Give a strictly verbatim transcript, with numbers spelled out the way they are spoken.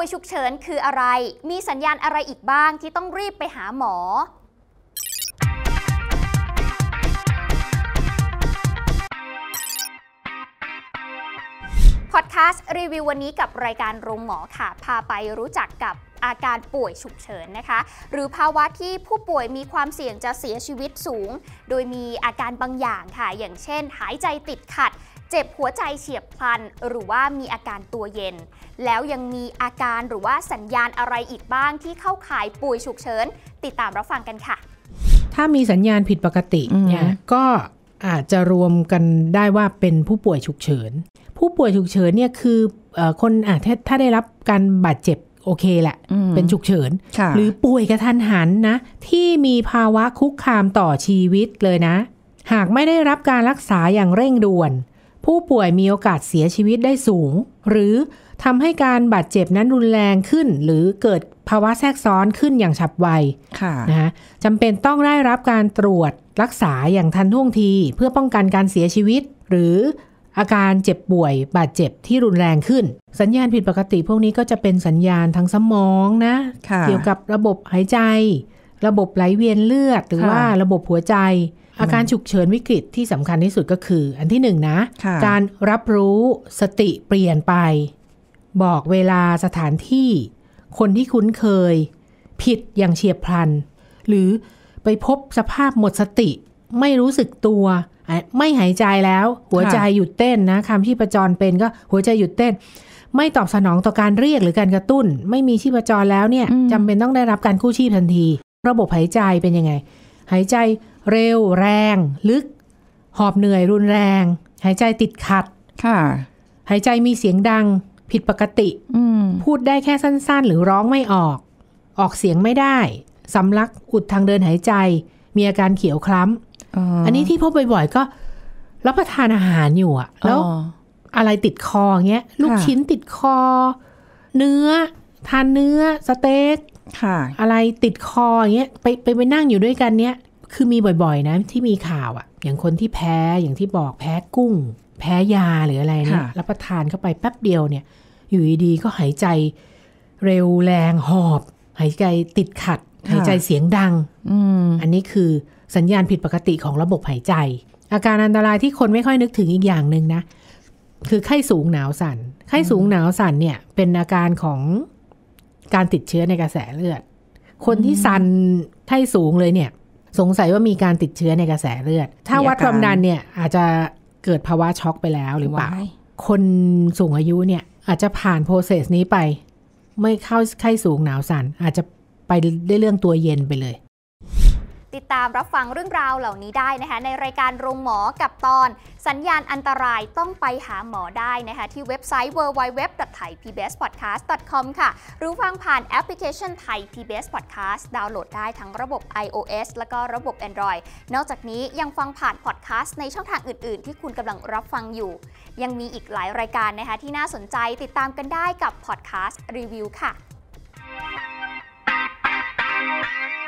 วยฉุกเฉินคืออะไรมีสัญญาณอะไรอีกบ้างที่ต้องรีบไปหาหมอพอดแคสต์รีวิววันนี้กับรายการโรงหมอค่ะพาไปรู้จักกับอาการป่วยฉุกเฉินนะคะหรือภาวะที่ผู้ป่วยมีความเสี่ยงจะเสียชีวิตสูงโดยมีอาการบางอย่างค่ะอย่างเช่นหายใจติดขัดเจ็บหัวใจเฉียบพลันหรือว่ามีอาการตัวเย็นแล้วยังมีอาการหรือว่าสัญญาณอะไรอีกบ้างที่เข้าข่ายป่วยฉุกเฉินติดตามรับฟังกันค่ะถ้ามีสัญญาณผิดปกติเนี่ยก็อาจจะรวมกันได้ว่าเป็นผู้ป่วยฉุกเฉินผู้ป่วยฉุกเฉินเนี่ยคือเอ่อคนอ่ะถ้าถ้าได้รับการบาดเจ็บโอเคแหละเป็นฉุกเฉินหรือป่วยกระทันหันนะที่มีภาวะคุกคามต่อชีวิตเลยนะหากไม่ได้รับการรักษาอย่างเร่งด่วนผู้ป่วยมีโอกาสเสียชีวิตได้สูงหรือทำให้การบาดเจ็บนั้นรุนแรงขึ้นหรือเกิดภาวะแทรกซ้อนขึ้นอย่างฉับไวนะคะจำเป็นต้องได้รับการตรวจรักษาอย่างทันท่วงทีเพื่อป้องกันการเสียชีวิตหรืออาการเจ็บป่วยบาดเจ็บที่รุนแรงขึ้นสัญญาณผิดปกติพวกนี้ก็จะเป็นสัญญาณทางสมองนะเกี่ยวกับระบบหายใจระบบไหลเวียนเลือดหรือว่าระบบหัวใจอาการฉุกเฉินวิกฤตที่สำคัญที่สุดก็คืออันที่หนึ่งนะการรับรู้สติเปลี่ยนไปบอกเวลาสถานที่คนที่คุ้นเคยผิดอย่างเฉียบพลันหรือไปพบสภาพหมดสติไม่รู้สึกตัวไม่หายใจแล้วหัวใจหยุดเต้นนะคำชีพจรเป็นก็หัวใจหยุดเต้นไม่ตอบสนองต่อการเรียกหรือการกระตุ้นไม่มีชีพจรแล้วเนี่ยจำเป็นต้องได้รับการกู้ชีพทันทีระบบหายใจเป็นยังไงหายใจเร็วแรงลึกหอบเหนื่อยรุนแรงหายใจติดขัดค่ะหายใจมีเสียงดังผิดปกติพูดได้แค่สั้นๆหรือร้องไม่ออกออกเสียงไม่ได้สำลักอุดทางเดินหายใจมีอาการเขียวคล้ำ อ, อันนี้ที่พบบ่อยๆก็รับประทานอาหารอยู่อะแล้วอะไรติดคอเงี้ยลูกชิ้นติดคอเนื้อทานเนื้อสเต็กอะไรติดคออย่างเงี้ยไปไปไปนั่งอยู่ด้วยกันเนี้ยคือมีบ่อยๆนะที่มีข่าวอะอย่างคนที่แพ้อย่างที่บอกแพ้กุ้งแพ้ยาหรืออะไรเนี่ยรับประทานเข้าไปแป๊บเดียวเนี่ยอยู่ดีๆก็หายใจเร็วแรงหอบหายใจติดขัดหายใจเสียงดัง อ, อันนี้คือสัญญาณผิดปกติของระบบหายใจอาการอันตรายที่คนไม่ค่อยนึกถึงอีกอย่างนึงนะคือไข้สูงหนาวสั่นไข้สูงหนาวสั่นเนี่ยเป็นอาการของการติดเชื้อในกระแสเลือดคนที่สั่นไข้สูงเลยเนี่ยสงสัยว่ามีการติดเชื้อในกระแสเลือดถ้าวัดความดันเนี่ยอาจจะเกิดภาวะช็อกไปแล้วหรือเปล่าคนสูงอายุเนี่ยอาจจะผ่านโปรเซสนี้ไปไม่เข้าไข้สูงหนาวสั่นอาจจะไปได้เรื่องตัวเย็นไปเลยติดตามรับฟังเรื่องราวเหล่านี้ได้นะคะในรายการโรงหมอกับตอนสัญญาณอันตรายต้องไปหาหมอได้นะคะที่เว็บไซต์ ดับเบิลยู ดับเบิลยู ดับเบิลยู ดอท ไทย พี บี เอส พอดแคสต์ ดอท คอม ค่ะหรือฟังผ่านแอปพลิเคชัน Thai พี บี เอส Podcast ดาวน์โหลดได้ทั้งระบบ iOS แล้วก็ระบบ Android นอกจากนี้ยังฟังผ่านพอดแคสต์ในช่องทางอื่นๆที่คุณกำลังรับฟังอยู่ยังมีอีกหลายรายการนะคะที่น่าสนใจติดตามกันได้กับพอดแคสต์รีวิวค่ะ